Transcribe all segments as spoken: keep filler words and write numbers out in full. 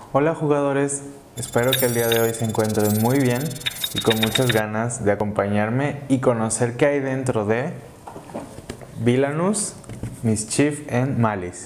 Hola jugadores, espero que el día de hoy se encuentren muy bien y con muchas ganas de acompañarme y conocer qué hay dentro de Villainous, Mischief and Malice.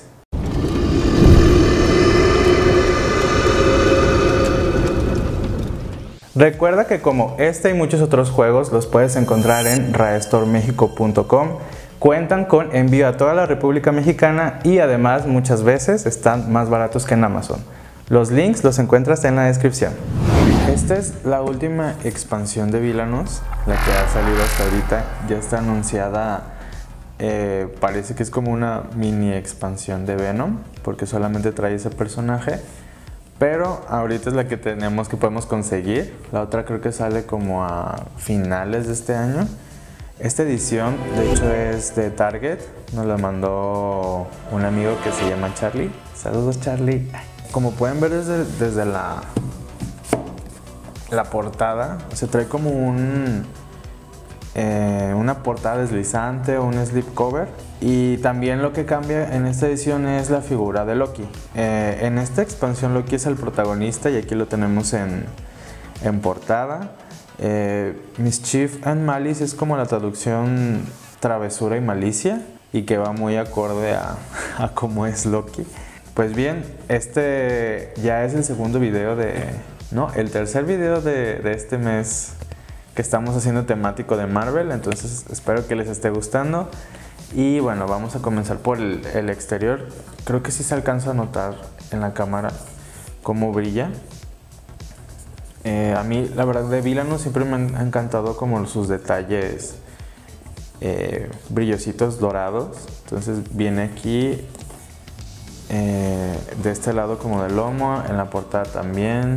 Recuerda que como este y muchos otros juegos los puedes encontrar en raestor mexico punto com. Cuentan con envío a toda la República Mexicana y además muchas veces están más baratos que en Amazon. Los links los encuentras en la descripción. Esta es la última expansión de Villainous, la que ha salido hasta ahorita. Ya está anunciada, eh, parece que es como una mini expansión de Venom, porque solamente trae ese personaje. Pero ahorita es la que tenemos, que podemos conseguir. La otra creo que sale como a finales de este año. Esta edición de hecho es de Target, nos la mandó un amigo que se llama Charlie. Saludos Charlie. Como pueden ver desde, desde la, la portada, se trae como un, eh, una portada deslizante o un slipcover. Y también lo que cambia en esta edición es la figura de Loki. Eh, en esta expansión Loki es el protagonista y aquí lo tenemos en, en portada. Eh, Mischief and Malice es como la traducción travesura y malicia y que va muy acorde a, a cómo es Loki. Pues bien, este ya es el segundo video de... no, el tercer video de, de este mes que estamos haciendo temático de Marvel, entonces espero que les esté gustando. Y bueno, vamos a comenzar por el, el exterior. Creo que sí se alcanza a notar en la cámara cómo brilla. Eh, a mí, la verdad, de Villainous siempre me han encantado como sus detalles eh, brillositos dorados. Entonces viene aquí eh, de este lado como del lomo, en la portada también.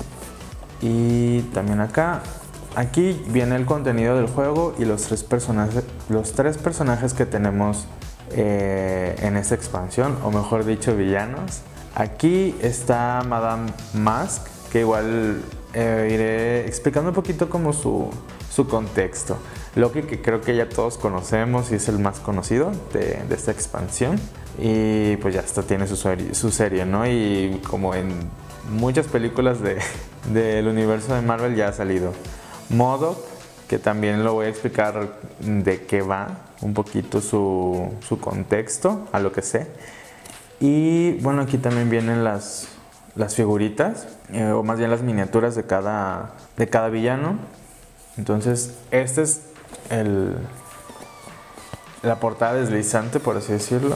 Y también acá. Aquí viene el contenido del juego y los tres personajes, los tres personajes que tenemos eh, en esta expansión, o mejor dicho, villanos. Aquí está Madame Mask, que igual eh, iré explicando un poquito como su, su contexto. Loki, que creo que ya todos conocemos y es el más conocido de, de esta expansión. Y pues ya hasta tiene su serie, su serie, ¿no? Y como en muchas películas de, del universo de Marvel ya ha salido. MODOK, que también lo voy a explicar de qué va, un poquito su, su contexto, a lo que sé. Y bueno, aquí también vienen las, las figuritas, eh, o más bien las miniaturas de cada, de cada villano. Entonces, este es el, la portada deslizante, por así decirlo.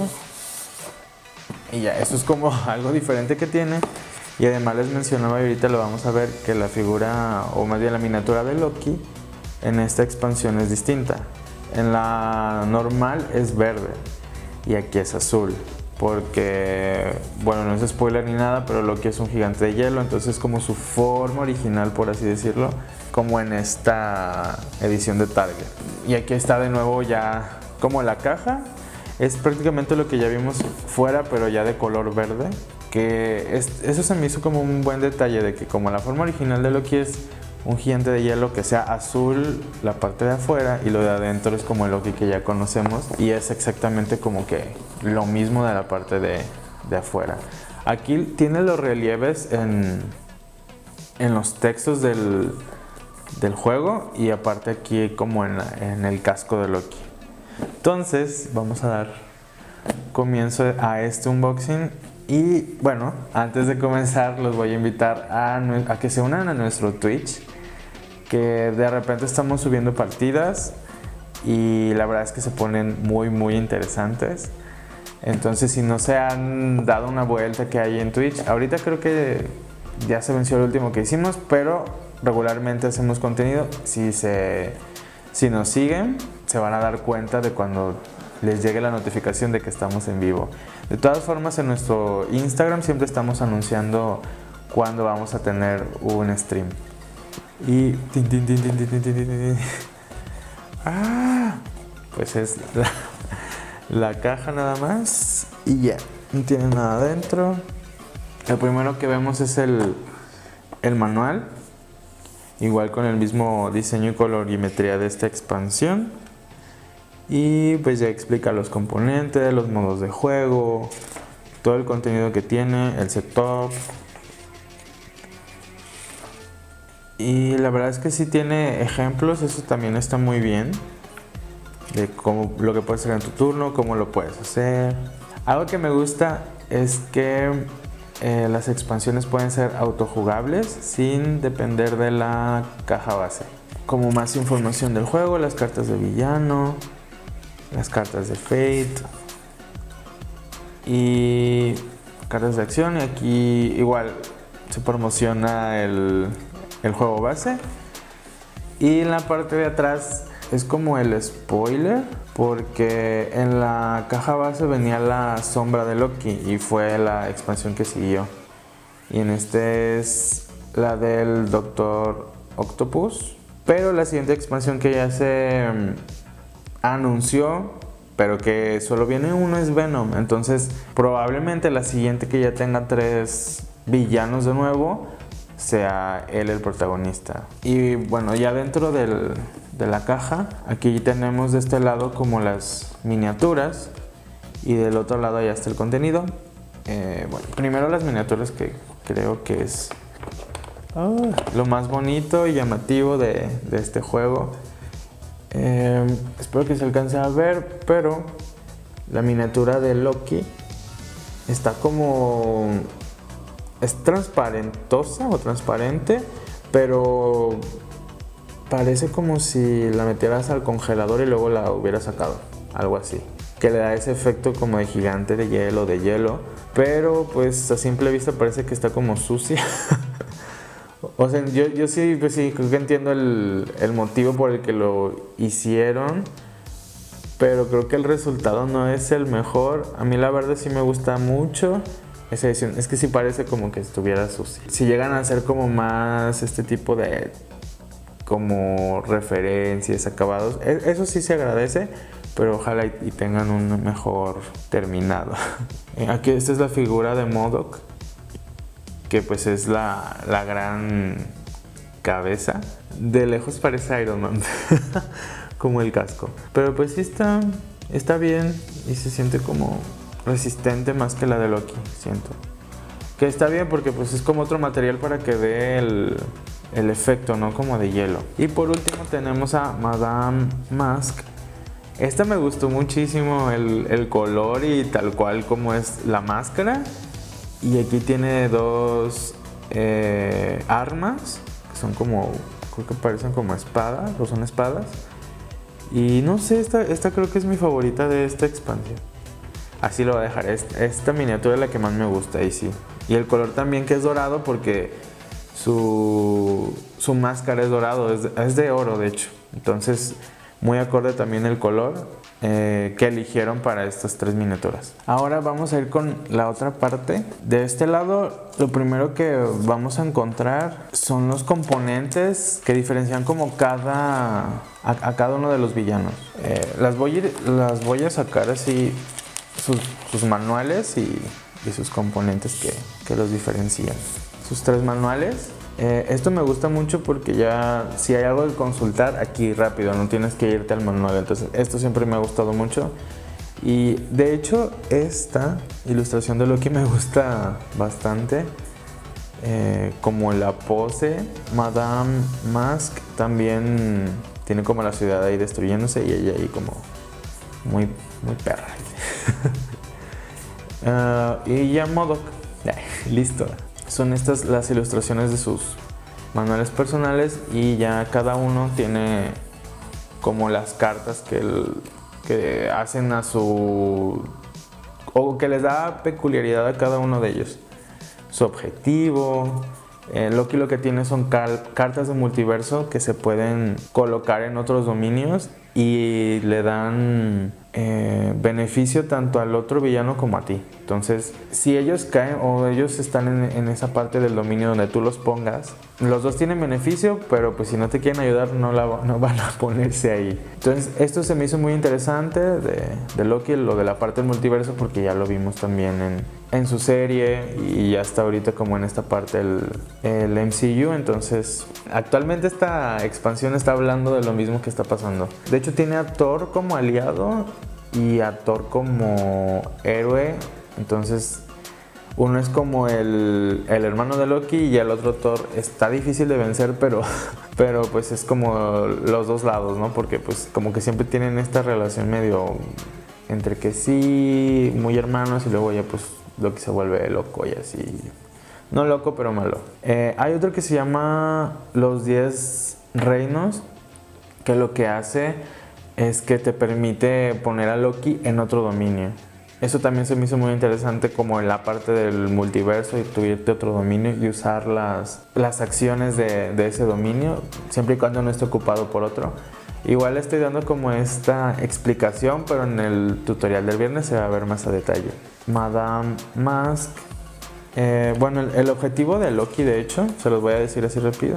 Y ya, esto es como algo diferente que tiene. Y además les mencionaba, y ahorita lo vamos a ver, que la figura, o más bien la miniatura de Loki, en esta expansión es distinta. En la normal es verde y aquí es azul. Porque, bueno, no es spoiler ni nada, pero Loki es un gigante de hielo, entonces es como su forma original, por así decirlo, como en esta edición de Target. Y aquí está de nuevo ya como la caja. Es prácticamente lo que ya vimos fuera, pero ya de color verde. Que es, eso se me hizo como un buen detalle, de que como la forma original de Loki es un gigante de hielo, que sea azul la parte de afuera y lo de adentro es como el Loki que ya conocemos, y es exactamente como que lo mismo de la parte de, de afuera. Aquí tiene los relieves en, en los textos del, del juego, y aparte aquí como en, en el casco de Loki. Entonces vamos a dar comienzo a este unboxing. Y bueno, antes de comenzar los voy a invitar a, a que se unan a nuestro Twitch, que de repente estamos subiendo partidas y la verdad es que se ponen muy muy interesantes. Entonces, si no se han dado una vuelta que hay en Twitch, ahorita creo que ya se venció el último que hicimos, pero regularmente hacemos contenido. Si, se, si nos siguen, se van a dar cuenta de cuando les llegue la notificación de que estamos en vivo. De todas formas, en nuestro Instagram siempre estamos anunciando cuándo vamos a tener un stream. Y tin, tin, tin, tin, tin, tin, tin, tin. Ah, pues es la, la caja nada más y ya, no tiene nada adentro. Lo primero que vemos es el, el manual, igual con el mismo diseño y colorimetría de esta expansión. Y pues ya explica los componentes, los modos de juego, todo el contenido que tiene, el setup. Y la verdad es que sí tiene ejemplos, eso también está muy bien. De cómo, lo que puedes hacer en tu turno, cómo lo puedes hacer. Algo que me gusta es que eh, las expansiones pueden ser autojugables sin depender de la caja base. Como más información del juego, las cartas de villano, las cartas de Fate y cartas de acción. Y aquí igual se promociona el, el juego base. Y en la parte de atrás es como el spoiler, porque en la caja base venía la sombra de Loki y fue la expansión que siguió. Y en este es la del Doctor Octopus. Pero la siguiente expansión que ya se um, anunció, pero que solo viene uno, es Venom. Entonces probablemente la siguiente que ya tenga tres villanos de nuevo sea él el protagonista. Y bueno, ya dentro del, de la caja, aquí tenemos de este lado como las miniaturas y del otro lado ya está el contenido. Eh, bueno, primero las miniaturas, que creo que es oh, lo más bonito y llamativo de, de este juego. Eh, espero que se alcance a ver, pero la miniatura de Loki está como... es transparentosa o transparente, pero parece como si la metieras al congelador y luego la hubieras sacado, algo así, que le da ese efecto como de gigante de hielo, de hielo, pero pues a simple vista parece que está como sucia. O sea, yo, yo sí, pues sí, creo que entiendo el, el motivo por el que lo hicieron, pero creo que el resultado no es el mejor. A mí la verdad sí me gusta mucho esa edición. Es que sí parece como que estuviera sucia. Si llegan a hacer como más este tipo de como referencias, acabados, eso sí se agradece, pero ojalá y, y tengan un mejor terminado. Aquí esta es la figura de MODOK, que pues es la, la gran cabeza. De lejos parece Iron Man, como el casco. Pero pues sí está, está bien y se siente como resistente más que la de Loki, siento. Que está bien porque pues es como otro material para que dé el, el efecto, ¿no? Como de hielo. Y por último tenemos a Madame Mask. Esta me gustó muchísimo el, el color y tal cual como es la máscara. Y aquí tiene dos eh, armas, que son como, creo que parecen como espadas, o son espadas. Y no sé, esta, esta creo que es mi favorita de esta expansión. Así lo voy a dejar, esta, esta miniatura es la que más me gusta, y sí. Y el color también, que es dorado, porque su, su máscara es dorado, es de, es de oro de hecho. Entonces, muy acorde también el color eh, que eligieron para estas tres miniaturas. Ahora vamos a ir con la otra parte. De este lado, lo primero que vamos a encontrar son los componentes que diferencian como cada, a, a cada uno de los villanos. Eh, las, voy a ir, las voy a sacar así, sus, sus manuales y, y sus componentes que, que los diferencian. Sus tres manuales. Eh, esto me gusta mucho porque ya si hay algo que consultar aquí rápido, no tienes que irte al manual. Entonces esto siempre me ha gustado mucho. Y de hecho esta ilustración de Loki me gusta bastante. Eh, como la pose, Madame Mask también tiene como la ciudad ahí destruyéndose y ella ahí como muy, muy perra. uh, y ya MODOK, listo. Son estas las ilustraciones de sus manuales personales y ya cada uno tiene como las cartas que, el, que hacen a su... o que les da peculiaridad a cada uno de ellos. Su objetivo. Eh, Loki lo que tiene son cal, cartas de multiverso que se pueden colocar en otros dominios y le dan eh, beneficio tanto al otro villano como a ti. Entonces, si ellos caen o ellos están en, en esa parte del dominio donde tú los pongas, los dos tienen beneficio, pero pues si no te quieren ayudar no, la, no van a ponerse ahí. Entonces, esto se me hizo muy interesante de, de Loki, lo de la parte del multiverso, porque ya lo vimos también en, en su serie y ya hasta ahorita como en esta parte el, el M C U. Entonces, actualmente esta expansión está hablando de lo mismo que está pasando. De hecho, tiene a Thor como aliado y a Thor como héroe. Entonces, Uno es como el, el hermano de Loki y el otro Thor. Está difícil de vencer, pero, pero pues es como los dos lados, ¿no? Porque pues como que siempre tienen esta relación medio entre que sí, muy hermanos, y luego ya pues Loki se vuelve loco y así. No loco, pero malo. Eh, hay otro que se llama Los diez Reinos, que lo que hace es que te permite poner a Loki en otro dominio. Eso también se me hizo muy interesante, como en la parte del multiverso, y tu irte a otro dominio y usar las, las acciones de, de ese dominio, siempre y cuando no esté ocupado por otro. Igual estoy dando como esta explicación, pero en el tutorial del viernes se va a ver más a detalle. Madame Mask. Eh, bueno, el, el objetivo de Loki, de hecho, se los voy a decir así rápido,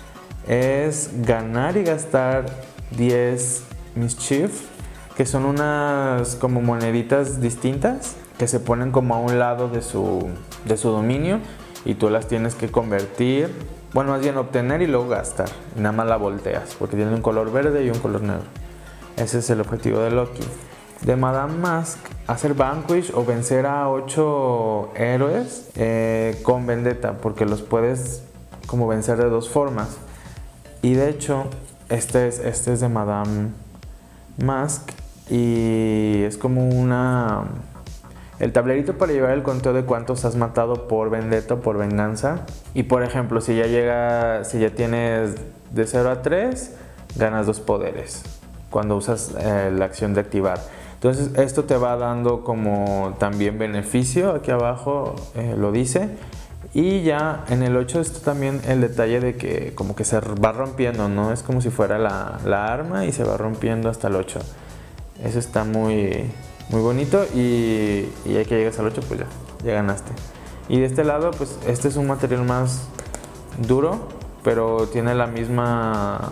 es ganar y gastar diez Mischief, que son unas como moneditas distintas que se ponen como a un lado de su, de su dominio, y tú las tienes que convertir, bueno, más bien obtener y luego gastar. Y nada más la volteas porque tiene un color verde y un color negro. Ese es el objetivo de Loki. De Madame Mask, hacer Vanquish o vencer a ocho héroes eh, con vendetta, porque los puedes como vencer de dos formas. Y de hecho, este es, este es de Madame Mask. Y es como una... el tablerito para llevar el conteo de cuántos has matado por vendetta o por venganza. Y por ejemplo, si ya llega, si ya tienes de cero a tres, ganas dos poderes cuando usas eh, la acción de activar. Entonces esto te va dando como también beneficio, aquí abajo eh, lo dice. Y ya en el ocho está también el detalle de que como que se va rompiendo, ¿no? Es como si fuera la, la arma y se va rompiendo hasta el ocho. Eso está muy, muy bonito, y, y ya que llegas al ocho, pues ya, ya ganaste. Y de este lado, pues este es un material más duro, pero tiene la misma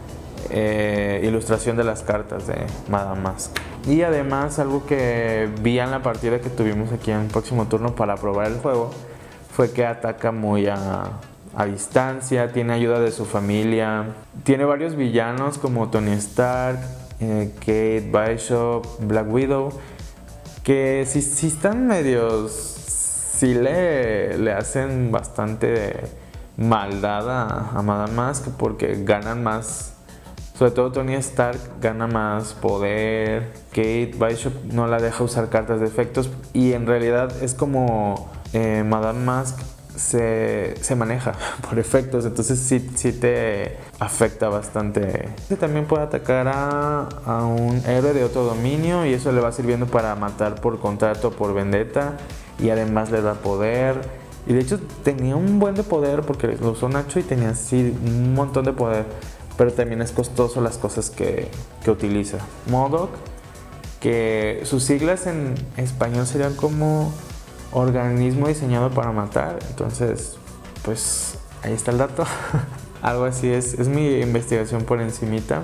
eh, ilustración de las cartas de Madame Mask. Y además, algo que vi en la partida que tuvimos aquí en el próximo turno para probar el juego, fue que ataca muy a, a distancia, tiene ayuda de su familia, tiene varios villanos como Tony Stark, Eh, Kate Bishop, Black Widow, que sí, sí están medios, sí le, le hacen bastante maldad a, a Madame Mask, porque ganan más, sobre todo Tony Stark gana más poder, Kate Bishop no la deja usar cartas de efectos, y en realidad es como eh, Madame Mask Se, se maneja por efectos, entonces sí, sí te afecta bastante. También puede atacar a, a un héroe de otro dominio, y eso le va sirviendo para matar por contrato o por vendetta, y además le da poder. Y de hecho tenía un buen de poder porque lo usó Nacho y tenía así un montón de poder, pero también es costoso las cosas que, que utiliza. MODOK, que sus siglas en español serían como organismo diseñado para matar. Entonces, pues ahí está el dato. Algo así es, es mi investigación por encimita.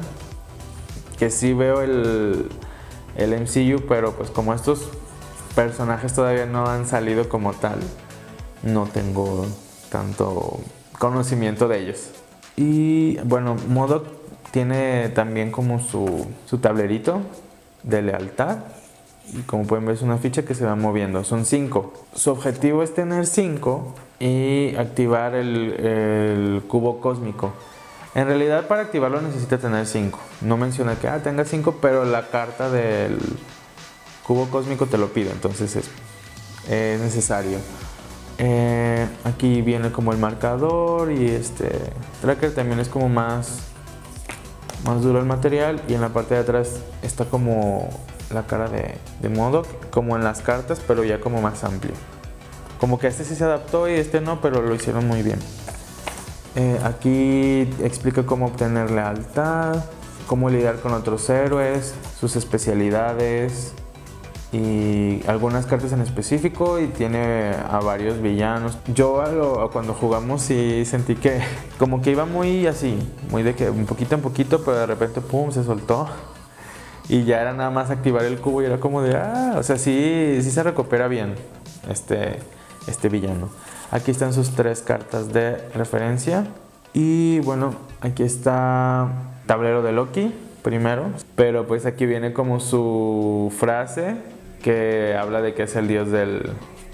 Que sí veo el, el M C U, pero pues como estos personajes todavía no han salido como tal, no tengo tanto conocimiento de ellos. Y bueno, MODOK tiene también como su, su tablerito de lealtad. Y como pueden ver, es una ficha que se va moviendo. Son cinco. Su objetivo es tener cinco y activar el, el cubo cósmico. En realidad, para activarlo necesita tener cinco. No menciona que ah, tenga cinco, pero la carta del cubo cósmico te lo pide. Entonces es, es necesario. Eh, aquí viene como el marcador, y este tracker también es como más, más duro el material. Y en la parte de atrás está como la cara de, de MODOK, como en las cartas, pero ya como más amplio. Como que este sí se adaptó y este no, pero lo hicieron muy bien. Eh, aquí explica cómo obtener lealtad, cómo lidiar con otros héroes, sus especialidades y algunas cartas en específico, y tiene a varios villanos. Yo a lo, a cuando jugamos sí sentí que como que iba muy así, muy de que un poquito en poquito, pero de repente pum, se soltó. Y ya era nada más activar el cubo y era como de, ah, o sea, sí, sí se recupera bien este, este villano. Aquí están sus tres cartas de referencia. Y bueno, aquí está tablero de Loki primero. Pero pues aquí viene como su frase, que habla de que es el dios del,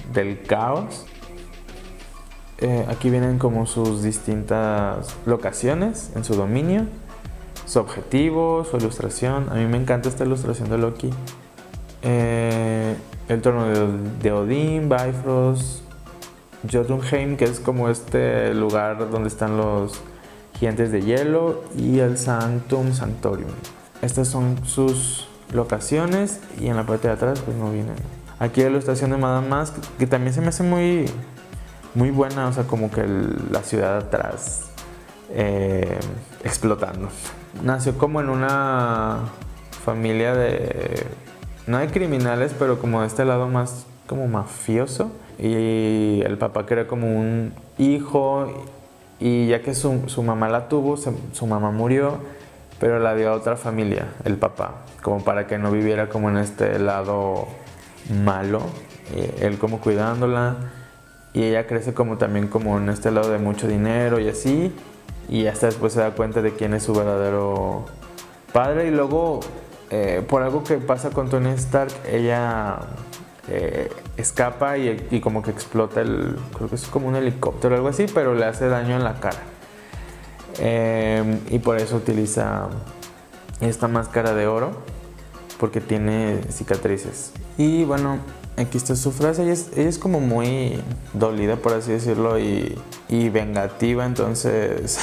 del caos. Eh, aquí vienen como sus distintas locaciones en su dominio, su objetivo, su ilustración. A mí me encanta esta ilustración de Loki. Eh, el trono de, de Odín, Bifrost, Jotunheim, que es como este lugar donde están los gigantes de hielo, y el Sanctum Sanctorium. Estas son sus locaciones, y en la parte de atrás pues no vienen. Aquí la ilustración de Madame Masque, que también se me hace muy, muy buena, o sea, como que el, la ciudad atrás eh, explotando. Nació como en una familia de, no de criminales, pero como de este lado más como mafioso, y el papá quería como un hijo, y ya que su, su mamá la tuvo, se, su mamá murió, pero la dio a otra familia, el papá, como para que no viviera como en este lado malo, y él como cuidándola, y ella crece como también como en este lado de mucho dinero y así, y hasta después se da cuenta de quién es su verdadero padre. Y luego eh, por algo que pasa con Tony Stark, ella eh, escapa y, y como que explota el, creo que es como un helicóptero o algo así, pero le hace daño en la cara, eh, y por eso utiliza esta máscara de oro, porque tiene cicatrices. Y bueno, aquí está su frase. Ella es, ella es como muy dolida, por así decirlo, y, y vengativa, entonces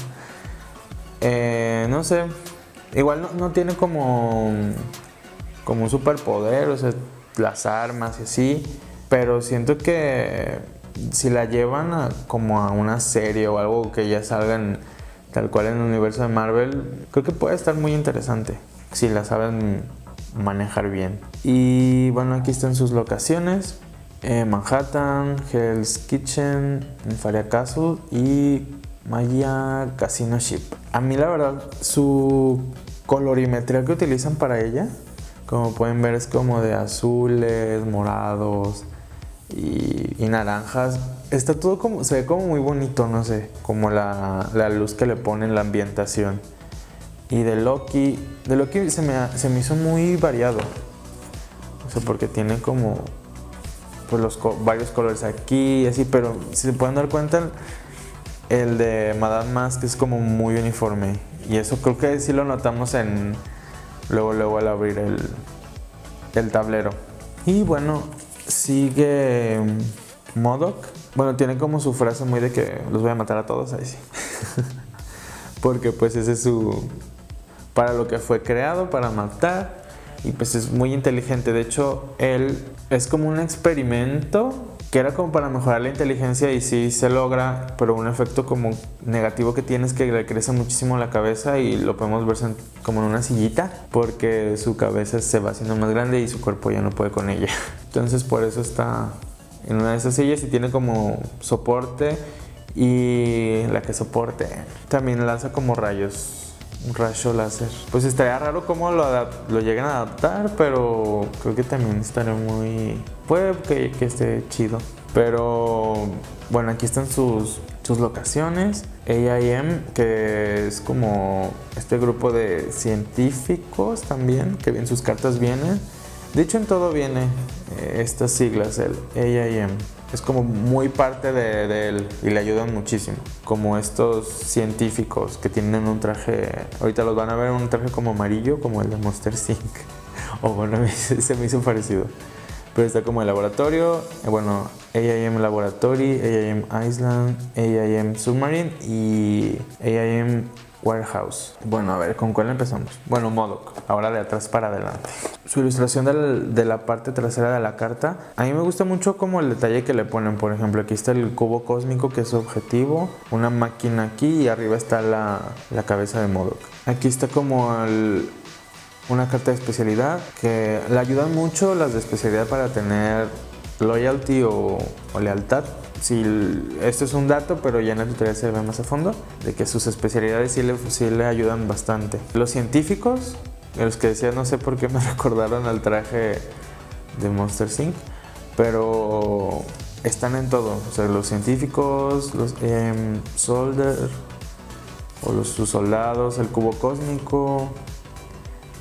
eh, no sé, igual no, no tiene como, como un superpoder, o sea, las armas y así, pero siento que si la llevan a, como a una serie o algo que ya salgan tal cual en el universo de Marvel, creo que puede estar muy interesante si la saben manejar bien. Y bueno, aquí están sus locaciones: eh, Manhattan, Hell's Kitchen, Faria Castle y Maya Casino Ship. A mí la verdad su colorimetría que utilizan para ella, como pueden ver, es como de azules, morados y, y naranjas. Está todo como, se ve como muy bonito, no sé, como la, la luz que le ponen, la ambientación. Y de Loki, de Loki se me, se me hizo muy variado, o sea, porque tiene como pues los varios colores aquí y así, pero si se pueden dar cuenta, el de Madame Masque es como muy uniforme, y eso creo que sí lo notamos en luego luego al abrir el, el tablero. Y bueno, sigue M O D O K. Bueno, tiene como su frase muy de que los voy a matar a todos, ahí sí. Porque pues ese es su, para lo que fue creado, para matar, y pues es muy inteligente. De hecho, él es como un experimento que era como para mejorar la inteligencia, y sí se logra, pero un efecto como negativo que tiene es que le crece muchísimo la cabeza, y lo podemos ver como en una sillita, porque su cabeza se va haciendo más grande y su cuerpo ya no puede con ella. Entonces por eso está en una de esas sillas y tiene como soporte, y la que soporte también lanza como rayos, un rayo láser. Pues estaría raro cómo lo, lo llegan a adaptar, pero creo que también estaría muy, puede que, que esté chido. Pero bueno, aquí están sus, sus locaciones. A I M, que es como este grupo de científicos también, que en sus cartas vienen. De hecho, en todo viene eh, estas siglas, el A I M. Es como muy parte de, de él, y le ayudan muchísimo. Como estos científicos que tienen un traje, ahorita los van a ver, un traje como amarillo, como el de Monster inc. O bueno, se me hizo parecido. Pero está como el laboratorio, eh, bueno, A I M Laboratory, A I M Island, A I M Submarine y A I M Warehouse. Bueno, a ver, ¿con cuál empezamos? Bueno, M O D O K, ahora de atrás para adelante. Su ilustración del, de la parte trasera de la carta, a mí me gusta mucho como el detalle que le ponen. Por ejemplo, aquí está el cubo cósmico, que es su objetivo, una máquina aquí, y arriba está la, la cabeza de M O D O K. Aquí está como el, una carta de especialidad, que le ayudan mucho las de especialidad para tener loyalty o, o lealtad. Sí, esto es un dato, pero ya en el tutorial se ve más a fondo, de que sus especialidades sí le, sí le ayudan bastante. Los científicos, los que decía, no sé por qué me recordaron al traje de Monster inc, pero están en todo. O sea, los científicos, los eh, soldier, o los, sus soldados, el cubo cósmico,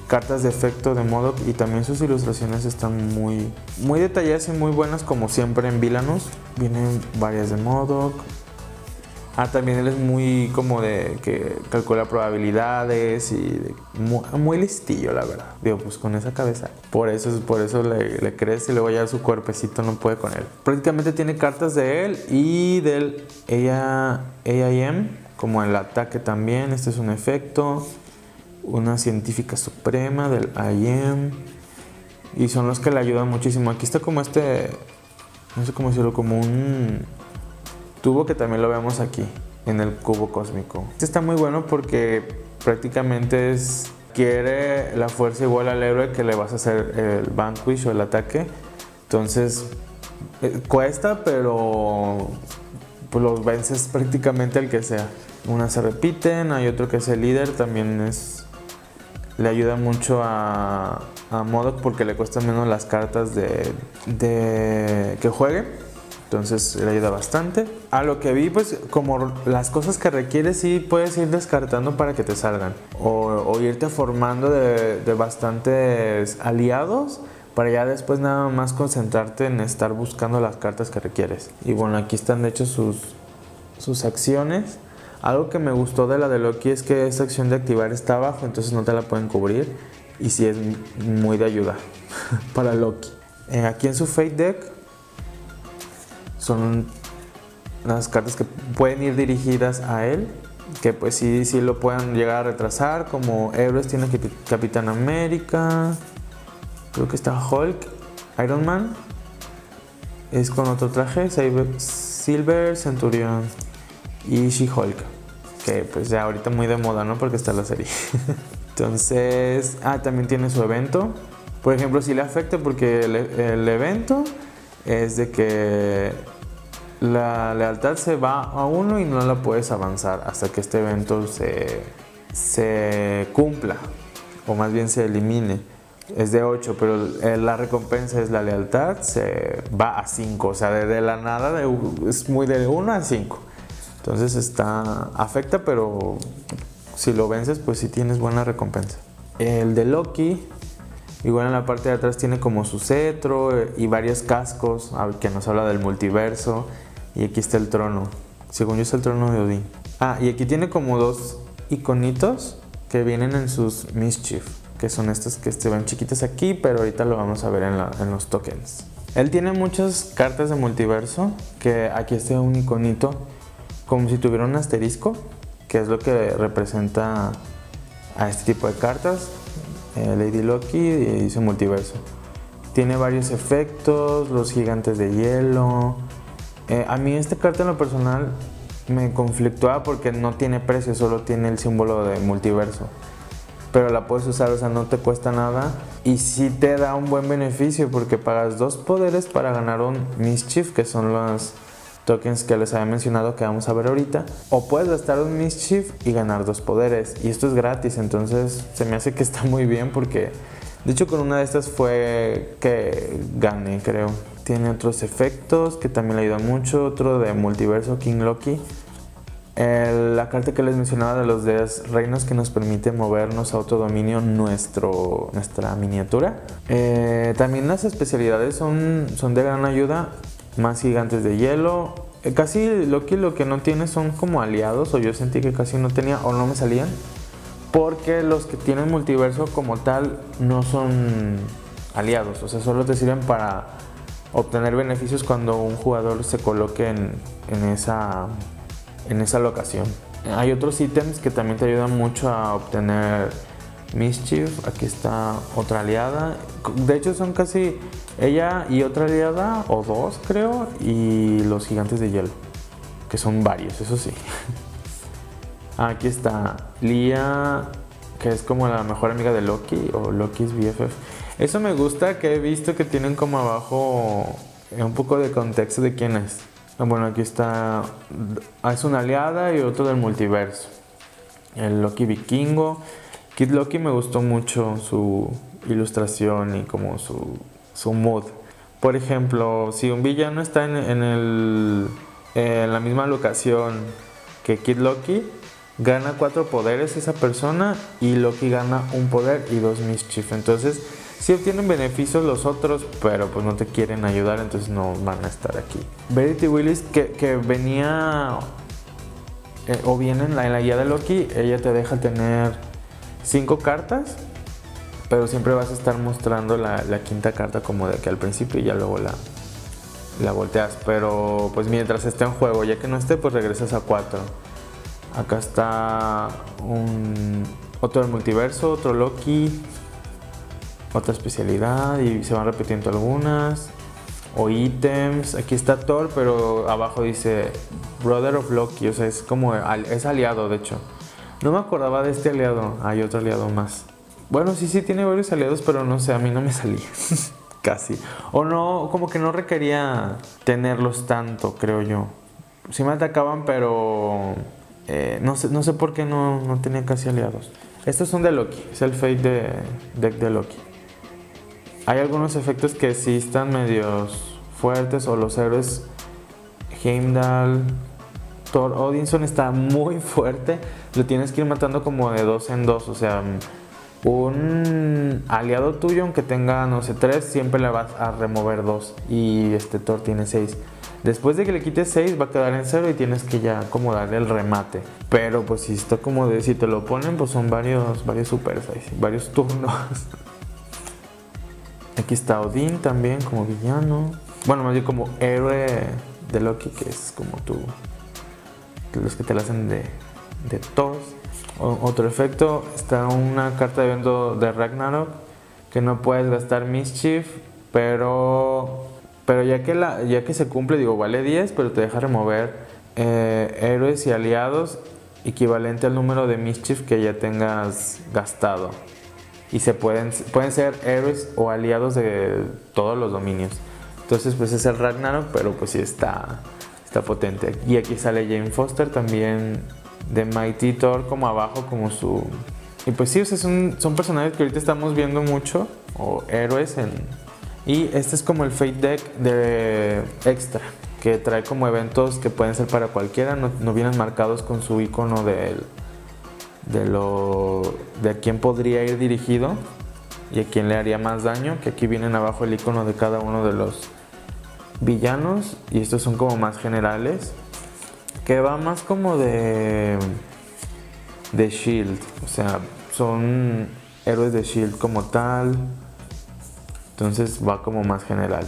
cartas de efecto de MODOK y también sus ilustraciones están muy, muy detalladas y muy buenas como siempre en Villainous. Vienen varias de MODOK. Ah, también él es muy como de que calcula probabilidades y de, muy, muy listillo, la verdad. Digo, pues con esa cabeza. Por eso, por eso le, le crece y luego ya su cuerpecito no puede con él. Prácticamente tiene cartas de él y del A I M, como el ataque también. Este es un efecto. Una científica suprema del I M. Y son los que le ayudan muchísimo. Aquí está como este, no sé cómo decirlo, como un tubo que también lo vemos aquí en el cubo cósmico. Este está muy bueno porque prácticamente es, quiere la fuerza igual al héroe que le vas a hacer el vanquish o el ataque. Entonces eh, cuesta, pero pues los vences prácticamente el que sea. Unas se repiten, hay otro que es el líder, también es, le ayuda mucho a, a MODOK porque le cuestan menos las cartas de, de que juegue. Entonces le ayuda bastante. A lo que vi, pues como las cosas que requieres sí puedes ir descartando para que te salgan. O, o irte formando de, de bastantes aliados para ya después nada más concentrarte en estar buscando las cartas que requieres. Y bueno, aquí están de hecho sus, sus acciones. Algo que me gustó de la de Loki es que esta acción de activar está abajo, entonces no te la pueden cubrir. Y sí es muy de ayuda para Loki. Eh, aquí en su Fate Deck son las cartas que pueden ir dirigidas a él, que pues sí, sí lo puedan llegar a retrasar, como héroes tiene Capitán América, creo que está Hulk, Iron Man, es con otro traje, Silver, Centurión y She-Hulk, que pues ya ahorita muy de moda, ¿no? Porque está la serie. Entonces, ah, también tiene su evento, por ejemplo, si le afecta porque el, el evento es de que la lealtad se va a uno y no la puedes avanzar hasta que este evento se, se cumpla, o más bien se elimine. Es de ocho, pero la recompensa es la lealtad, se va a cinco, o sea, de la nada de, es muy de uno a cinco. Entonces está, afecta, pero si lo vences, pues sí tienes buena recompensa. El de Loki, igual en la parte de atrás tiene como su cetro y varios cascos que nos habla del multiverso. Y aquí está el trono. Según yo es el trono de Odín. Ah, y aquí tiene como dos iconitos que vienen en sus Mischief, que son estas que se ven chiquitas aquí, pero ahorita lo vamos a ver en, la, en los tokens. Él tiene muchas cartas de multiverso, que aquí está un iconito como si tuviera un asterisco, que es lo que representa a este tipo de cartas. Eh, Lady Loki y su multiverso. Tiene varios efectos, los gigantes de hielo. Eh, a mí esta carta en lo personal me conflictúa porque no tiene precio, solo tiene el símbolo de multiverso. Pero la puedes usar, o sea, no te cuesta nada. Y sí te da un buen beneficio porque pagas dos poderes para ganar un Mischief, que son los tokens que les había mencionado que vamos a ver ahorita. O puedes gastar un Mischief y ganar dos poderes. Y esto es gratis, entonces se me hace que está muy bien porque... De hecho, con una de estas fue que gané, creo. Tiene otros efectos que también le ayudan mucho. Otro de multiverso, King Loki. El, la carta que les mencionaba de los diez reinos que nos permite movernos a autodominio nuestro, nuestra miniatura. Eh, también las especialidades son, son de gran ayuda. Más gigantes de hielo. Eh, casi Loki lo que no tiene son como aliados. O yo sentí que casi no tenía o no me salían. Porque los que tienen multiverso como tal no son aliados, o sea, solo te sirven para obtener beneficios cuando un jugador se coloque en, en, esa, en esa locación. Hay otros ítems que también te ayudan mucho a obtener Mischief. Aquí está otra aliada. De hecho son casi ella y otra aliada, o dos creo, y los gigantes de hielo, que son varios, eso sí. Aquí está Lia, que es como la mejor amiga de Loki, o Loki's B F F. Eso me gusta, que he visto que tienen como abajo un poco de contexto de quién es. Bueno, aquí está, es una aliada y otro del multiverso. El Loki vikingo. Kid Loki me gustó mucho su ilustración y como su, su mood. Por ejemplo, si un villano está en, en, el, en la misma locación que Kid Loki, gana cuatro poderes esa persona y Loki gana un poder y dos mischief. Entonces sí obtienen beneficios los otros, pero pues no te quieren ayudar, entonces no van a estar aquí. Verity Willis, que, que venía eh, o viene en la, en la guía de Loki, ella te deja tener cinco cartas, pero siempre vas a estar mostrando la, la quinta carta como de que al principio y ya luego la, la volteas. Pero pues mientras esté en juego, ya que no esté, pues regresas a cuatro. Acá está un, otro del multiverso, otro Loki, otra especialidad y se van repitiendo algunas. O ítems, aquí está Thor, pero abajo dice Brother of Loki, o sea, es como, es aliado de hecho. No me acordaba de este aliado, hay otro aliado más. Bueno, sí, sí, tiene varios aliados, pero no sé, a mí no me salía, casi. O no, como que no requería tenerlos tanto, creo yo. Sí me atacaban, pero eh, no sé, no sé por qué no, no tenía casi aliados. Estos son de Loki, es el Fate de, deck de Loki. Hay algunos efectos que sí están medios fuertes, o los héroes Heimdall, Thor Odinson está muy fuerte, lo tienes que ir matando como de dos en dos, o sea, un aliado tuyo aunque tenga, no sé, tres, siempre le vas a remover dos, y este Thor tiene seis. Después de que le quites seis va a quedar en cero y tienes que ya como darle el remate. Pero pues si está como de, si te lo ponen, pues son varios, varios supers, varios turnos. Aquí está Odín también como villano. Bueno, más bien como héroe de Loki, que es como tú, los que te la hacen de, de tos. O, otro efecto, está una carta de evento de Ragnarok, que no puedes gastar mischief, pero, pero ya, que la, ya que se cumple, digo, vale diez, pero te deja remover eh, héroes y aliados equivalente al número de mischief que ya tengas gastado. Y se pueden, pueden ser héroes o aliados de todos los dominios. Entonces pues es el Ragnarok, pero pues sí está, está potente. Y aquí sale Jane Foster también de Mighty Thor como abajo, como su... Y pues sí, o sea, son, son personajes que ahorita estamos viendo mucho, o héroes. En... Y este es como el Fate Deck de extra, que trae como eventos que pueden ser para cualquiera, no, no vienen marcados con su icono del... de lo de a quién podría ir dirigido y a quién le haría más daño, que aquí vienen abajo el icono de cada uno de los villanos, y estos son como más generales, que va más como de de Shield, o sea, son héroes de Shield como tal, entonces va como más general.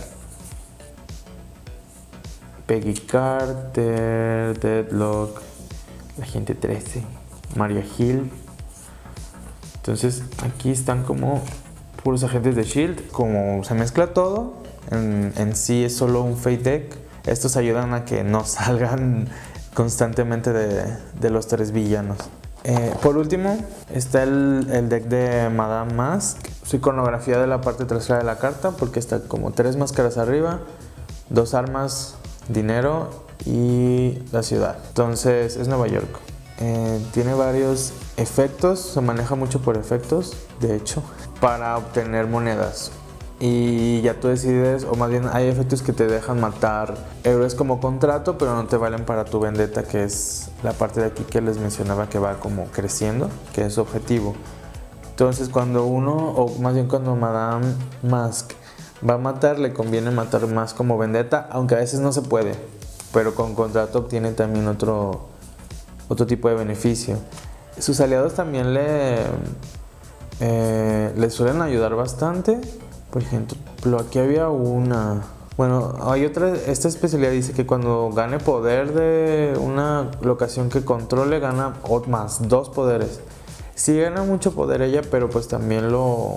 Peggy Carter, Deadlock, Agente trece, Maria Hill. Entonces aquí están como puros agentes de Shield. Como se mezcla todo, en, en sí es solo un Fate Deck. Estos ayudan a que no salgan constantemente de, de los tres villanos. Eh, por último está el, el deck de Madame Mask. Su iconografía de la parte trasera de la carta, porque está como tres máscaras arriba, dos armas, dinero y la ciudad. Entonces es Nueva York. Eh, tiene varios efectos, se maneja mucho por efectos, de hecho, para obtener monedas. Y ya tú decides, o más bien hay efectos que te dejan matar héroes como contrato, pero no te valen para tu vendetta, que es la parte de aquí que les mencionaba que va como creciendo, que es su objetivo. Entonces cuando uno, o más bien cuando Madame Mask va a matar, le conviene matar más como vendetta, aunque a veces no se puede, pero con contrato obtiene también otro... otro tipo de beneficio. Sus aliados también le, eh, le suelen ayudar bastante. Por ejemplo, aquí había una... Bueno, hay otra... Esta especialidad dice que cuando gane poder de una locación que controle, gana más dos poderes. Sí gana mucho poder ella, pero pues también lo,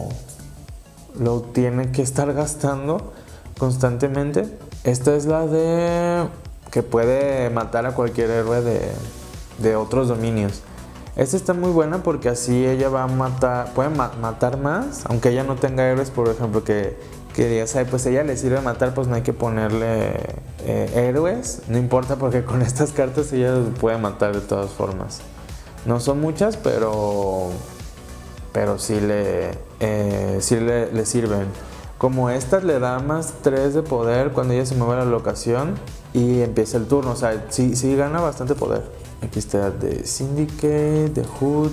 lo tiene que estar gastando constantemente. Esta es la de... que puede matar a cualquier héroe de... de otros dominios. Esta está muy buena porque así ella va a matar, puede ma matar más, aunque ella no tenga héroes, por ejemplo, que, que digas, ay, pues ella le sirve matar, pues no hay que ponerle eh, héroes, no importa, porque con estas cartas ella puede matar de todas formas. No son muchas, pero pero sí le, eh, sí le, le sirven. Como estas le da más tres de poder cuando ella se mueve a la locación, y empieza el turno. O sea, sí, sí gana bastante poder. Aquí está The Syndicate, The Hood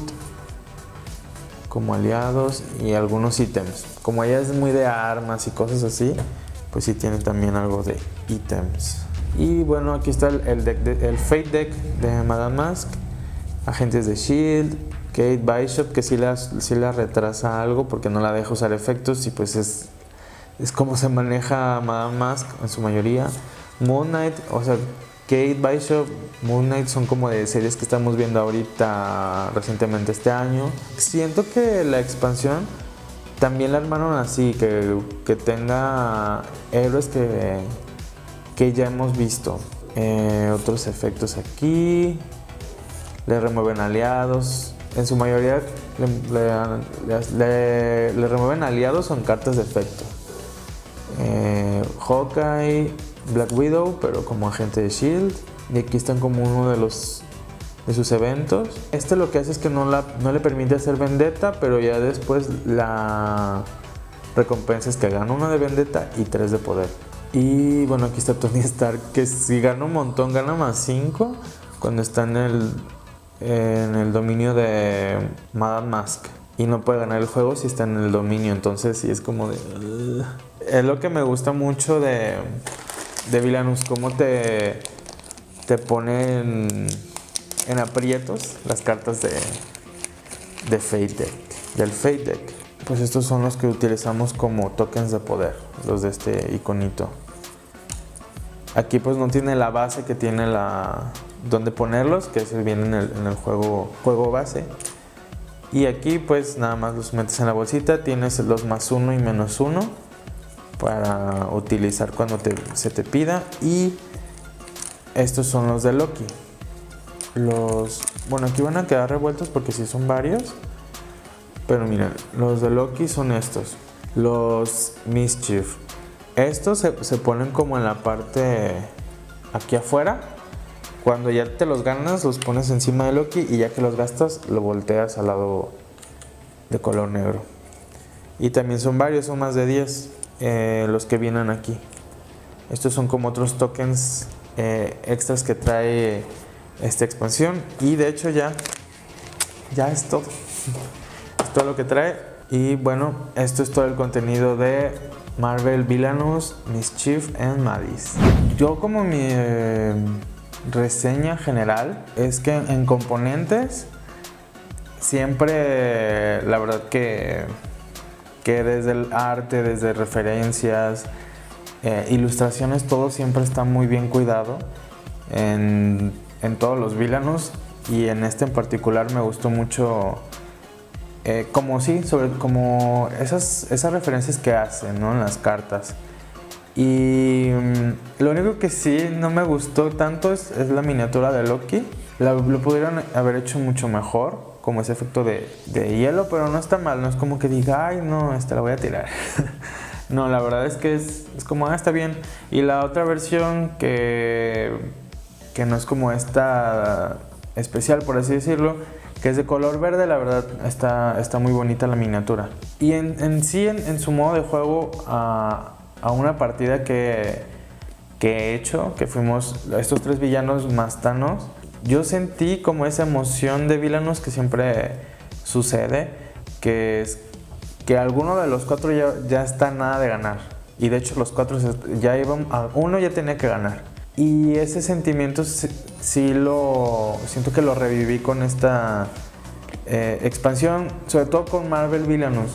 como aliados y algunos ítems. Como ella es muy de armas y cosas así, pues sí tiene también algo de ítems. Y bueno, aquí está el, el, deck de, el Fate Deck de Madame Mask. Agentes de Shield, Kate Bishop, que sí la, sí la retrasa algo porque no la deja usar efectos y pues es, es como se maneja Madame Mask en su mayoría. Moon Knight, o sea, Kate Bishop, Moon Knight son como de series que estamos viendo ahorita recientemente este año. Siento que la expansión también la armaron así, que, que tenga héroes que, que ya hemos visto. Eh, otros efectos aquí, le remueven aliados, en su mayoría le, le, le, le remueven aliados o en cartas de efecto. Eh, Hawkeye, Black Widow, pero como agente de Shield. Y aquí están como uno de los de sus eventos. Este lo que hace es que no, la, no le permite hacer Vendetta, pero ya después la recompensa es que gana uno de Vendetta y tres de poder. Y bueno, aquí está Tony Stark, que si gana un montón, gana más cinco cuando está en el, en el dominio de Madame Mask. Y no puede ganar el juego si está en el dominio, entonces sí es como de... Uh. Es lo que me gusta mucho de... de Villainous, cómo te, te ponen en aprietos las cartas de, de Fate Deck, del Fate Deck. Pues estos son los que utilizamos como tokens de poder, los de este iconito. Aquí pues no tiene la base que tiene la donde ponerlos, que se viene en el, en el juego, juego base. Y aquí pues nada más los metes en la bolsita, tienes los más uno y menos uno para utilizar cuando te, se te pida. Y estos son los de Loki. Los, bueno, aquí van a quedar revueltos porque sí son varios, pero miren, los de Loki son estos, los Mischief. Estos se, se ponen como en la parte aquí afuera. Cuando ya te los ganas, los pones encima de Loki y ya que los gastas, lo volteas al lado de color negro. Y también son varios, son más de diez. Eh, los que vienen aquí. Estos son como otros tokens eh, extras que trae esta expansión. Y de hecho ya ya es todo. Es todo lo que trae. Y bueno, esto es todo el contenido de Marvel Villainous, Mischief and Madness. Yo como mi eh, reseña general es que en componentes siempre la verdad que que desde el arte, desde referencias, eh, ilustraciones, todo siempre está muy bien cuidado en, en todos los Villainous, y en este en particular me gustó mucho eh, como sí, sobre como esas, esas referencias que hacen, ¿no?, en las cartas. Y mm, lo único que sí no me gustó tanto es, es la miniatura de Loki. La, lo pudieron haber hecho mucho mejor, como ese efecto de, de hielo, pero no está mal, no es como que diga, ay no, esta la voy a tirar. No, la verdad es que es, es como, ah, está bien. Y la otra versión que, que no es como esta especial, por así decirlo, que es de color verde, la verdad está, está muy bonita la miniatura. Y en, en sí, en, en su modo de juego, a, a una partida que, que he hecho, que fuimos estos tres villanos más Thanos, yo sentí como esa emoción de Villainous que siempre sucede, que es que alguno de los cuatro ya, ya está nada de ganar. Y de hecho los cuatro ya iban, uno ya tenía que ganar. Y ese sentimiento sí, sí lo siento que lo reviví con esta eh, expansión, sobre todo con Marvel Villainous,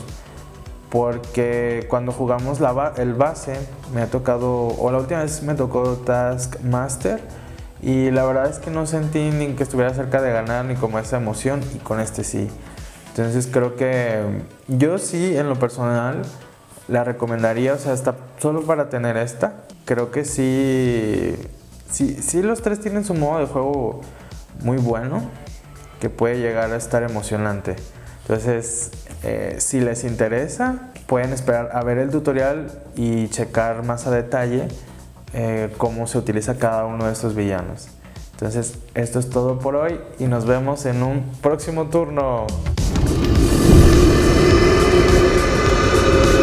porque cuando jugamos la, el base me ha tocado, o la última vez me tocó Taskmaster, y la verdad es que no sentí ni que estuviera cerca de ganar ni como esa emoción, y con este sí. Entonces creo que yo sí, en lo personal, la recomendaría, o sea, hasta solo para tener esta. Creo que sí, sí, sí los tres tienen su modo de juego muy bueno, que puede llegar a estar emocionante. Entonces, eh, si les interesa, pueden esperar a ver el tutorial y checar más a detalle Eh, cómo se utiliza cada uno de estos villanos. Entonces, esto es todo por hoy y nos vemos en un próximo turno.